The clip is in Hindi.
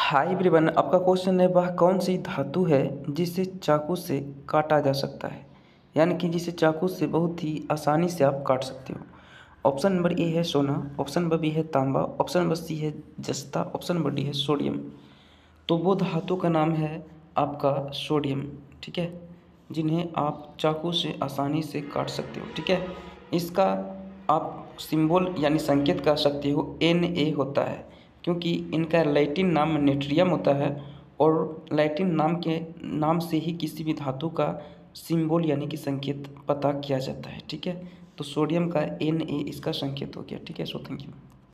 हाय एवरीवन, आपका क्वेश्चन है वह कौन सी धातु है जिसे चाकू से काटा जा सकता है, यानी कि जिसे चाकू से बहुत ही आसानी से आप काट सकते हो। ऑप्शन नंबर ए है सोना, ऑप्शन नंबर बी है तांबा, ऑप्शन नंबर सी है जस्ता, ऑप्शन नंबर डी है सोडियम। तो वो धातु का नाम है आपका सोडियम, ठीक है, जिन्हें आप चाकू से आसानी से काट सकते हो, ठीक है। इसका आप सिंबल यानी संकेत कह सकते हो Na होता है, क्योंकि इनका लैटिन नाम नेट्रियम होता है और लैटिन नाम से ही किसी भी धातु का सिंबल यानी कि संकेत पता किया जाता है, ठीक है। तो सोडियम का Na इसका संकेत हो गया, ठीक है। So thank you.